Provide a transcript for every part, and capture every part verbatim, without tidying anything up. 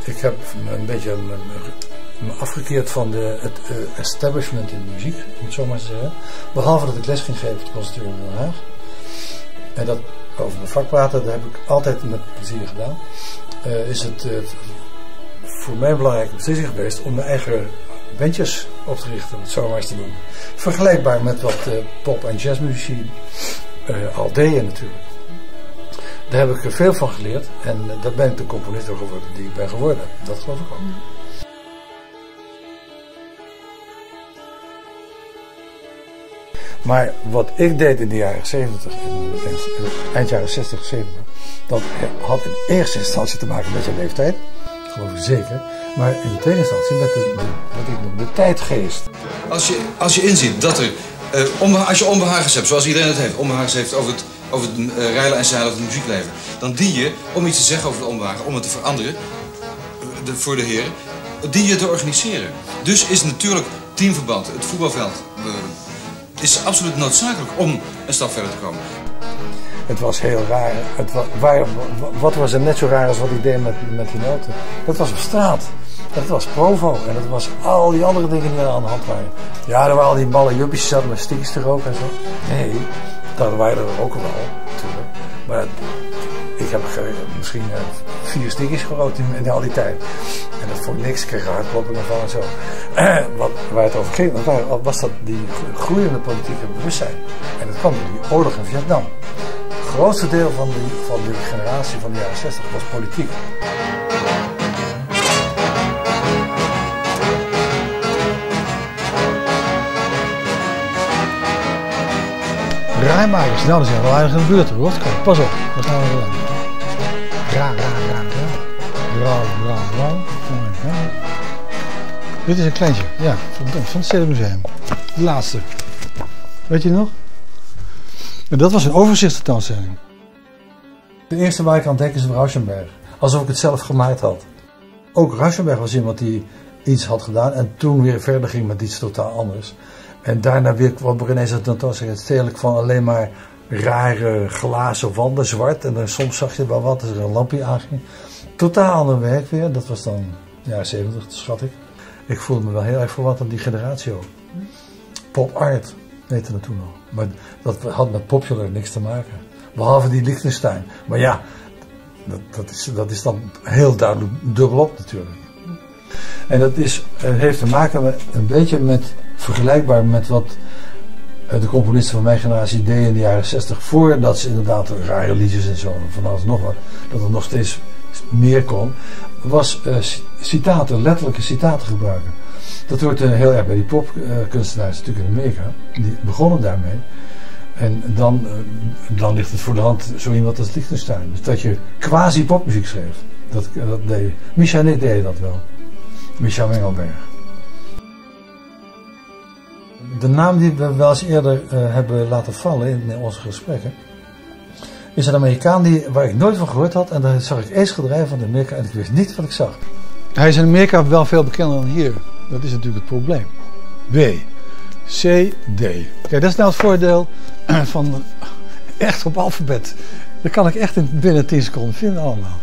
ik heb een beetje me, me afgekeerd van de, het uh, establishment in de muziek, om het zo maar te zeggen. Behalve dat ik les ging geven op het Conservatorium in Den Haag. En dat over mijn vak praten, dat heb ik altijd met plezier gedaan. Uh, is het uh, voor mij een belangrijke beslissing geweest om mijn eigen bandjes op te richten, om het zo maar eens te doen. Vergelijkbaar met wat uh, pop- en jazzmuzici uh, al deden natuurlijk. Daar heb ik er veel van geleerd en uh, daar ben ik de componist geworden die ik ben geworden. Dat geloof ik ook. Maar wat ik deed in de jaren zeventig, eind jaren zestig, zeventig, dat had in eerste instantie te maken met je leeftijd, geloof ik zeker, maar in de tweede instantie met de, de, wat ik noem de tijdgeest. Als je, als je inziet dat er, uh, onbeha als je onbehagens hebt, zoals iedereen het heeft, onbehagens heeft over het, over het uh, reilen en zeilen van het muziekleven, dan dien je, om iets te zeggen over het onbehagen, om het te veranderen, de, voor de heren, dien je te organiseren. Dus is natuurlijk teamverband, het voetbalveld, uh, is absoluut noodzakelijk om een stap verder te komen. Het was heel raar. Het was, waar, wat was er net zo raar als wat ik deed met, met die noten? Dat was op straat. Dat was Provo. En dat was al die andere dingen die er aan de hand waren. Ja, er waren al die malle juppies die zaten met stickies te roken en zo. Nee, dat waren er ook wel, natuurlijk. Maar ik heb misschien uh, vier stickies gerookt in, in al die tijd. En dat vond ik niks. Ik kreeg hartkloppingen van en zo. Wat, waar het over ging, was dat die groeiende politieke bewustzijn. En dat kwam door die oorlog in Vietnam. Het grootste deel van die, van die generatie van de jaren zestig was politiek. Rijmakers, nou, dat zijn wel aardig in de buurt hoor. Pas op, dat gaan we doen. Ra, ra, ra, ra. Ra, ra, ra. Ja. Dit is een kleintje, ja, van, van het Stedelijk Museum. De laatste. Weet je nog? En dat was een overzichtstentoonstelling. De eerste waar ik aan denk is Rauschenberg. Alsof ik het zelf gemaakt had. Ook Rauschenberg was iemand die iets had gedaan en toen weer verder ging met iets totaal anders. En daarna weer kwam er ineens een tentoonstelling stedelijk van alleen maar rare glazen wanden, zwart. En dan soms zag je wel wat als er een lampje aanging. Totaal ander werk weer. Dat was dan jaren zeventig, schat ik. Ik voelde me wel heel erg verwant aan die generatie ook. Pop art heette dat toen al. Maar dat had met popular niks te maken. Behalve die Liechtenstein. Maar ja, dat, dat, is, dat is dan heel duidelijk dubbelop natuurlijk. En dat is, heeft te maken met, een beetje met, vergelijkbaar met wat de componisten van mijn generatie deden in de jaren zestig. Voordat ze inderdaad rare liedjes en zo, van alles nog wat, dat er nog steeds meer kon. Was uh, citaten, letterlijke citaten gebruiken. Dat hoort uh, heel erg bij die popkunstenaars uh, natuurlijk in Amerika. Die begonnen daarmee. En dan, uh, dan ligt het voor de hand zo iemand als Liechtenstein. Dus dat je quasi popmuziek schreef. Dat, uh, dat deed Misha en ik deden dat wel. Misha Mengelberg. De naam die we wel eens eerder uh, hebben laten vallen in, in onze gesprekken. Is een Amerikaan die, waar ik nooit van gehoord had. En daar zag ik één schilderij van in Amerika en ik wist niet wat ik zag. Hij is in Amerika wel veel bekender dan hier. Dat is natuurlijk het probleem. B. C. D. Kijk, dat is nou het voordeel van echt op alfabet. Dat kan ik echt in binnen tien seconden vinden allemaal.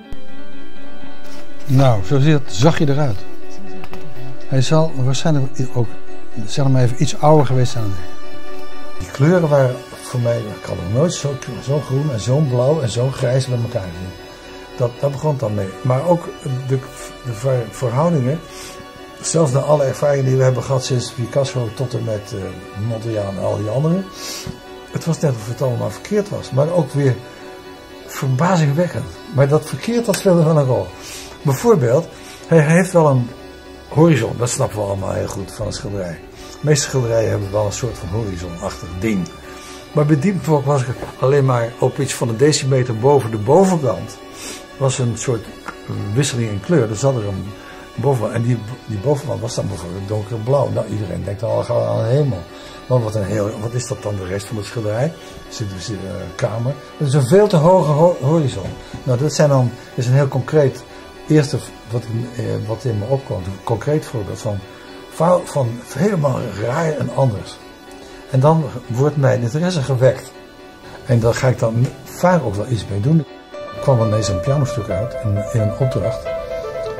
Nou, zo ziet het, zag je eruit. Hij zal waarschijnlijk ook, zeg maar even, iets ouder geweest zijn dan ik. Die kleuren waren voor mij, ik had nog nooit zo, zo groen en zo'n blauw en zo'n grijs met elkaar gezien. Dat, dat begon het dan mee. Maar ook de, de ver, verhoudingen, zelfs na alle ervaringen die we hebben gehad sinds Picasso tot en met uh, Mondriaan en al die anderen. Het was net of het allemaal verkeerd was, maar ook weer verbazingwekkend. Maar dat verkeerd, dat speelde wel een rol. Bijvoorbeeld, hij heeft wel een horizon, dat snappen we allemaal heel goed van een schilderij. De meeste schilderijen hebben wel een soort van horizonachtig ding. Maar bij Diepenvolk was ik alleen maar op iets van een decimeter boven de bovenkant. Was een soort wisseling in kleur. Er zat er een bovenkant. En die, die bovenkant was dan bijvoorbeeld donkerblauw. Nou, iedereen denkt al gauw aan de hemel. Maar wat, een heel, wat is dat dan de rest van de schilderij? Zit dus in de kamer. Dat is een veel te hoge ho horizon. Nou, dat zijn dan, is een heel concreet. Eerste wat, wat in me opkomt, een concreet voorbeeld van, van helemaal raar en anders. En dan wordt mijn interesse gewekt. En daar ga ik dan vaak ook wel iets mee doen. Er kwam ineens een pianostuk uit in, in een opdracht.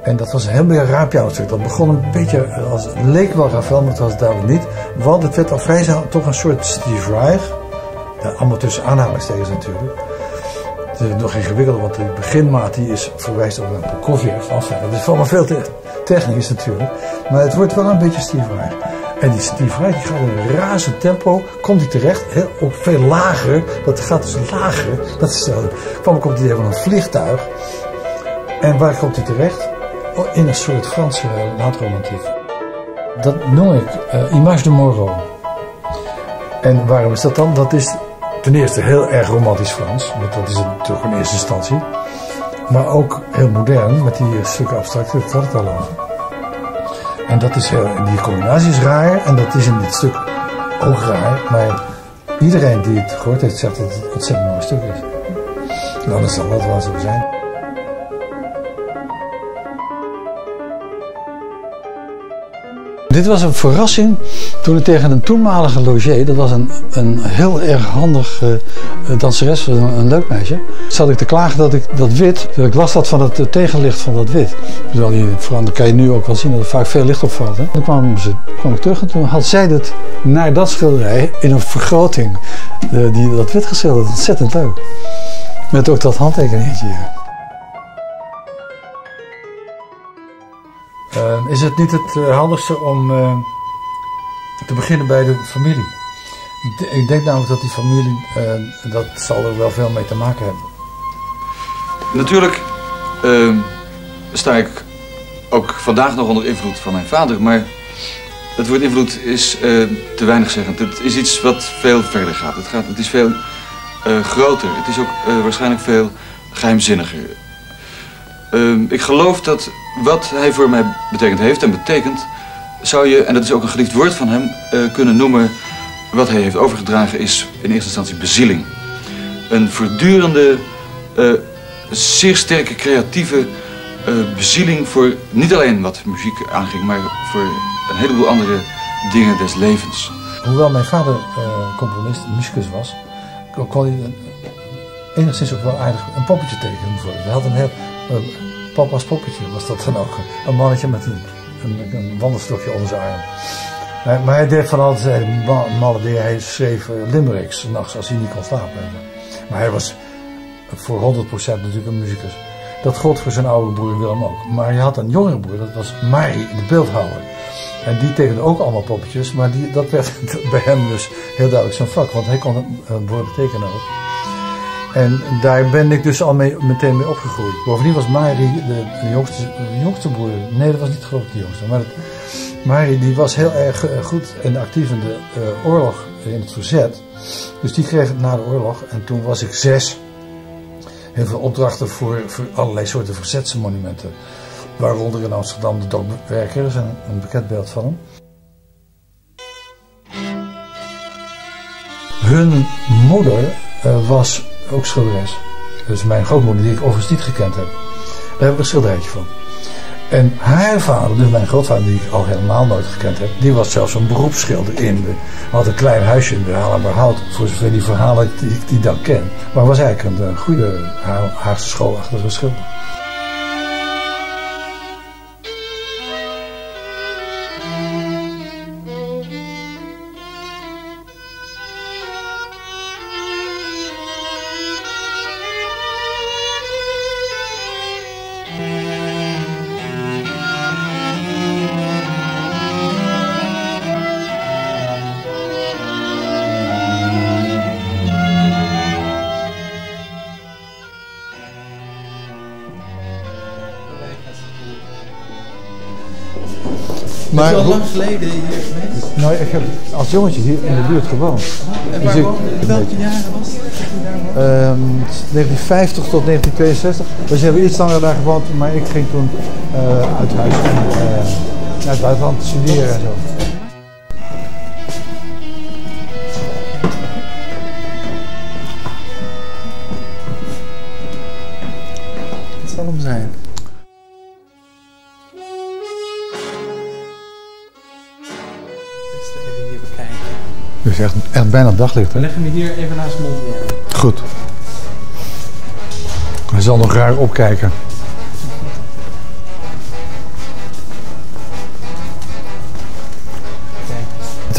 En dat was een heel meer raar pianostuk. Dat begon een beetje, als, het leek wel Ravel, maar het was duidelijk niet. Want het werd al vrij snel toch een soort Steve Reich. Ja, allemaal tussen aanhalingstekens natuurlijk. Het is nog ingewikkelder, want de beginmaat die is verwijst op een Prokofjev. Enfin, dat is allemaal veel te technisch natuurlijk. Maar het wordt wel een beetje Steve Reich. En die Steve Reich die gaat in een razend tempo, komt hij terecht, heel, ook veel lager. Dat gaat dus lager. Dat is, uh, kwam ik op het idee van een vliegtuig. En waar komt hij terecht? In een soort Franse laat-romantiek. Dat noem ik uh, Image de Moreau. En waarom is dat dan? Dat is ten eerste heel erg romantisch Frans, want dat is het toch in eerste instantie. Maar ook heel modern, met die uh, stukken abstracte, ik had het al over. En dat is heel, die combinatie is raar, en dat is in dit stuk ook raar, maar iedereen die het gehoord heeft zegt dat het een ontzettend mooi stuk is. Nou, dat zal dat wel zo zijn. Dit was een verrassing toen ik tegen een toenmalige logé, dat was een, een heel erg handig uh, danseres, een, een leuk meisje, zat ik te klagen dat ik dat wit, dat ik last had van het uh, tegenlicht van dat wit. Dan kan je nu ook wel zien dat er vaak veel licht opvalt. Hè? Dan kwam, ze, kwam ik terug en toen had zij het naar dat schilderij in een vergroting, uh, die, dat wit geschilderd, ontzettend leuk. Met ook dat handtekeningetje hier. Uh, is het niet het uh, handigste om uh, te beginnen bij de familie? Ik denk namelijk dat die familie, uh, dat zal er wel veel mee te maken hebben. Natuurlijk uh, sta ik ook vandaag nog onder invloed van mijn vader, maar het woord invloed is uh, te weinig zeggend. Het is iets wat veel verder gaat. Het, gaat, het is veel uh, groter. Het is ook uh, waarschijnlijk veel geheimzinniger. Uh, ik geloof dat wat hij voor mij betekend heeft en betekent, zou je, en dat is ook een geliefd woord van hem, uh, kunnen noemen, wat hij heeft overgedragen is in eerste instantie bezieling. Een voortdurende, uh, zeer sterke creatieve uh, bezieling voor niet alleen wat muziek aanging, maar voor een heleboel andere dingen des levens. Hoewel mijn vader uh, componist, muzikus was, kon hij uh, enigszins ook wel aardig een poppetje tekenen bijvoorbeeld. Hij had een heel... Uh, Papa's poppetje was dat dan ook. Een mannetje met een, een, een wandelstokje onder zijn arm. Maar, maar hij deed van alles malle dingen. Hij schreef uh, limericks 's nachts als hij niet kon slapen. Maar hij was voor honderd procent natuurlijk een muzikus. Dat gold voor zijn oude broer Willem ook. Maar hij had een jongere broer, dat was Mari, de beeldhouwer. En die tekende ook allemaal poppetjes. Maar die, dat werd bij hem dus heel duidelijk zijn vak. Want hij kon uh, woorden tekenen ook. En daar ben ik dus al mee, meteen mee opgegroeid. Bovendien was Mari de, de, jongste, de jongste broer. Nee, dat was niet geloof ik de jongste. Maar het, Mari die was heel erg uh, goed en actief in de uh, oorlog, in het verzet. Dus die kreeg het na de oorlog. En toen was ik zes. Heel veel opdrachten voor, voor allerlei soorten verzetsmonumenten. Waaronder in Amsterdam de Dokwerker, dat is een, een bekend beeld van hem. Hun moeder uh, was ook schilderes. Dus mijn grootmoeder, die ik overigens niet gekend heb. Daar heb ik een schilderijtje van. En haar vader, dus mijn grootvader, die ik al helemaal nooit gekend heb, die was zelfs een beroepsschilder in de, had een klein huisje in de Haarlemmerhout, voor zover die verhalen die ik die dan ken. Maar was eigenlijk een, een goede Haagse schoolachtige schilder. Maar heb je al lang geleden hier geweest? Nou, ik heb als jongetje hier in de buurt gewoond. En Dus waar ik, woonde je? Welke jaren was het dat je daar woonde? Um, negentien vijftig tot negentien tweeënzestig. Dus we hebben iets langer daar gewoond, maar ik ging toen uh, uit huis en uh, naar het buitenland studeren en zo. Het zal hem zijn. Dus echt, echt bijna daglicht, hè? Leg hem hier even naast mijn mond neer. Goed. Hij zal nog raar opkijken.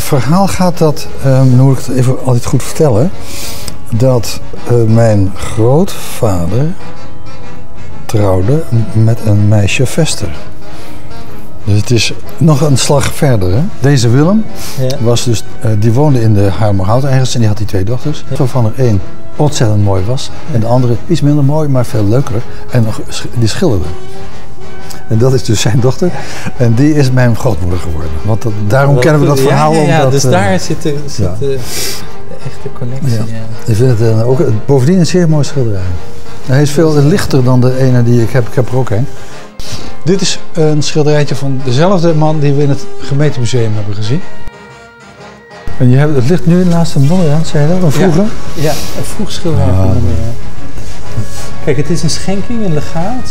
verhaal gaat dat, um, dan moet ik het even altijd goed vertellen, dat uh, mijn grootvader trouwde met een meisje Vester. Dus het is nog een slag verder. Hè? Deze Willem ja. was dus, uh, die woonde in de Haarlemmerhout ergens en die had die twee dochters. Ja. Waarvan er één ontzettend mooi was en de andere iets minder mooi, maar veel leuker. En die schilderde. En dat is dus zijn dochter. En die is mijn grootmoeder geworden. Want dat, daarom Wat, kennen we dat ja, verhaal. Ja, ja, ja. Omdat, dus uh, daar zit, de, zit ja. de, de echte connectie. Ja. Ja. Ik vind het uh, ook, bovendien een zeer mooi schilderij. Hij is veel lichter dan de ene die ik heb. Ik heb er ook een. Dit is een schilderijtje van dezelfde man die we in het gemeentemuseum hebben gezien. En je hebt, het ligt nu naast een Mondriaan, zei je dat? Een vroeger? Ja, ja, een vroeg schilderij ah, van Mondriaan. Kijk, het is een schenking, een legaat.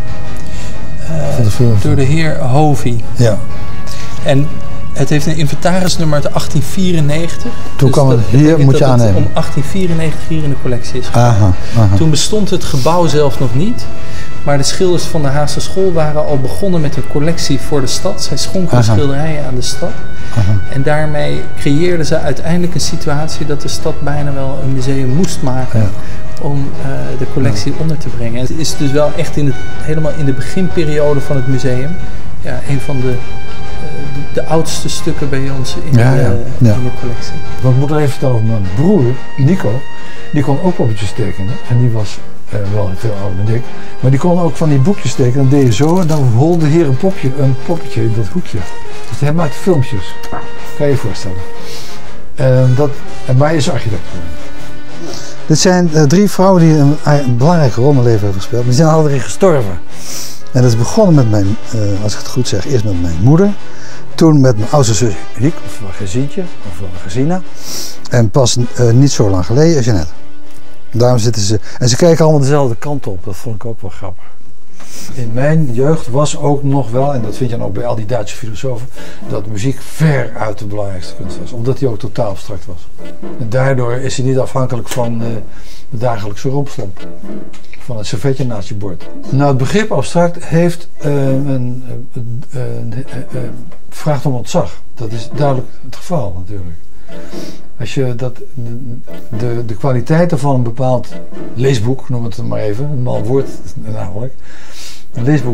Uh, door de heer Hovey. Ja. En het heeft een inventarisnummer uit achttien vierennegentig. Toen dus kwam het hier, moet je aannemen. Om achttien vierennegentig hier in de collectie is gekomen. Aha, aha. Toen bestond het gebouw zelf nog niet. Maar de schilders van de Haagse school waren al begonnen met een collectie voor de stad. Zij schonken aha. schilderijen aan de stad. Aha. En daarmee creëerden ze uiteindelijk een situatie dat de stad bijna wel een museum moest maken. Ja. Om uh, de collectie ja. onder te brengen. En het is dus wel echt in het, helemaal in de beginperiode van het museum. Ja, een van de, uh, de, de oudste stukken bij ons in, ja, de, ja. Ja. in de collectie. Want ik moet er even vertellen over mijn broer, Nico. Die kon ook poppetjes tekenen. En die was uh, wel veel ouder dan ik. Maar die kon ook van die boekjes tekenen. Dan deed je zo en dan holde hier een, popje, een poppetje in dat hoekje. Dus hij maakte filmpjes. Kan je je voorstellen. Uh, dat, en maar hij is architect geworden. Dit zijn uh, drie vrouwen die een, een belangrijke rol in mijn leven hebben gespeeld. Die zijn alle drie gestorven. En dat is begonnen met mijn, uh, als ik het goed zeg, eerst met mijn moeder. Toen met mijn oudste zus Hiek, of Gezientje, of Gezina. En pas uh, niet zo lang geleden, Jeannette. Daarom zitten ze, en ze kijken allemaal dezelfde kant op. Dat vond ik ook wel grappig. In mijn jeugd was ook nog wel, en dat vind je dan ook bij al die Duitse filosofen, dat muziek ver uit de belangrijkste kunst was. Omdat die ook totaal abstract was. En daardoor is hij niet afhankelijk van uh, de dagelijkse rompslomp. Van een servetje naast je bord. Nou, het begrip abstract heeft uh, een, uh, uh, uh, uh, vraagt om ontzag. Dat is duidelijk het geval natuurlijk. Als je dat, de, de, de kwaliteiten van een bepaald leesboek, noem het maar even, een mal woord namelijk, een leesboek,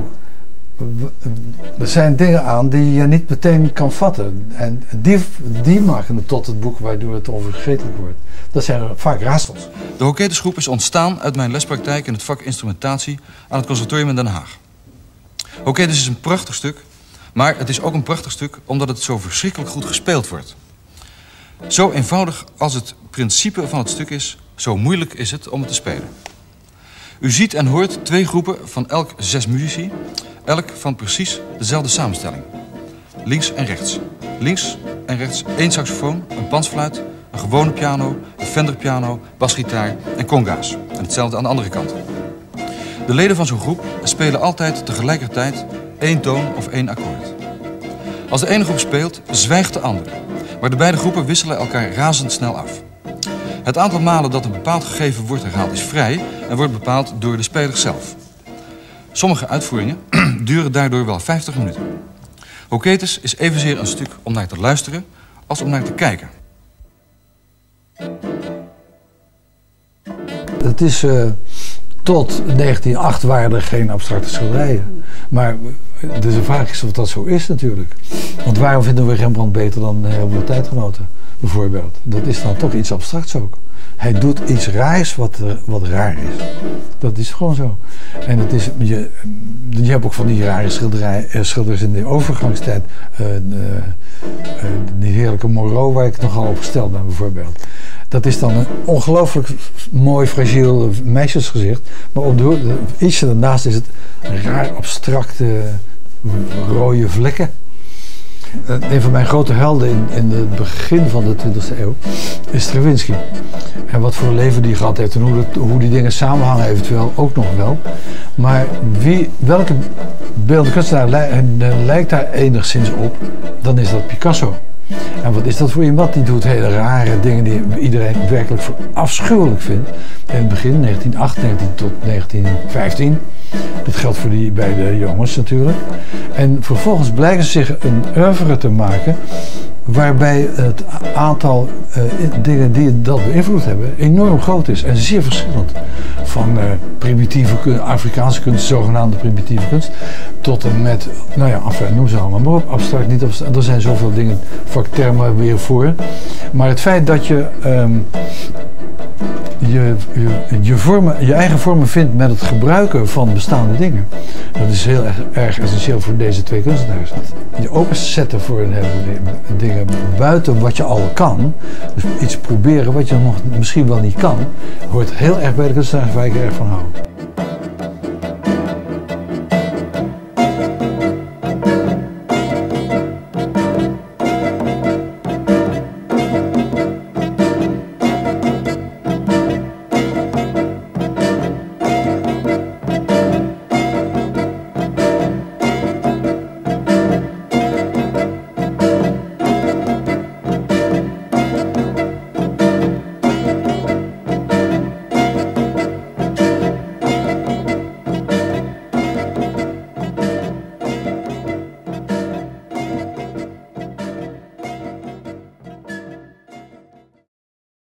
er zijn dingen aan die je niet meteen kan vatten. En die, die maken het tot het boek waardoor het onvergetelijk wordt. Dat zijn vaak raadsels. De Hoketesgroep is ontstaan uit mijn lespraktijk in het vak instrumentatie aan het conservatorium in Den Haag. Hoketes is een prachtig stuk, maar het is ook een prachtig stuk omdat het zo verschrikkelijk goed gespeeld wordt. Zo eenvoudig als het principe van het stuk is, zo moeilijk is het om het te spelen. U ziet en hoort twee groepen van elk zes muzici, elk van precies dezelfde samenstelling. Links en rechts. Links en rechts één saxofoon, een pansfluit, een gewone piano, een Fender piano, basgitaar en conga's. En hetzelfde aan de andere kant. De leden van zo'n groep spelen altijd tegelijkertijd één toon of één akkoord. Als de ene groep speelt, zwijgt de andere. Maar de beide groepen wisselen elkaar razendsnel af. Het aantal malen dat een bepaald gegeven wordt herhaald is vrij en wordt bepaald door de speler zelf. Sommige uitvoeringen duren daardoor wel vijftig minuten. Hoketes is evenzeer een stuk om naar te luisteren als om naar te kijken. Het is uh, tot negentien nul acht waren er geen abstracte schilderijen. Maar de vraag is of dat zo is natuurlijk. Want waarom vinden we Rembrandt beter dan heel veel tijdgenoten? Bijvoorbeeld. Dat is dan toch iets abstracts ook. Hij doet iets raars wat, wat raar is. Dat is gewoon zo. En het is, je, je hebt ook van die rare schilderij, schilders in de overgangstijd. Uh, uh, uh, die heerlijke Moreau waar ik nogal op gesteld ben bijvoorbeeld. Dat is dan een ongelooflijk mooi, fragiel meisjesgezicht. Maar op de, ietsje daarnaast is het een raar abstracte rode vlekken. Een van mijn grote helden in, in het begin van de twintigste eeuw is Stravinsky. En wat voor een leven die gehad heeft en hoe, dat, hoe die dingen samenhangen eventueel ook nog wel. Maar wie, welke beeldende kunstenaar lijkt daar enigszins op, dan is dat Picasso. En wat is dat voor iemand? Die doet hele rare dingen die iedereen werkelijk afschuwelijk vindt. In het begin, negentien nul acht, negentien tot negentien vijftien. Dat geldt voor die beide jongens natuurlijk. En vervolgens blijken ze zich een oeuvre te maken waarbij het aantal uh, dingen die dat beïnvloed hebben enorm groot is en zeer verschillend. Van uh, primitieve Afrikaanse kunst, zogenaamde primitieve kunst, tot en met, nou ja, enfin, noem ze allemaal maar op, abstract, niet abstract, er zijn zoveel dingen, vaktermen weer voor. Maar het feit dat je um, Je, je, je, vormen, je eigen vormen vindt met het gebruiken van bestaande dingen. Dat is heel erg, erg essentieel voor deze twee kunstenaars. Je openzetten voor een heleboel dingen buiten wat je al kan. Dus iets proberen wat je nog misschien wel niet kan. Hoort heel erg bij de kunstenaars waar ik erg van hou.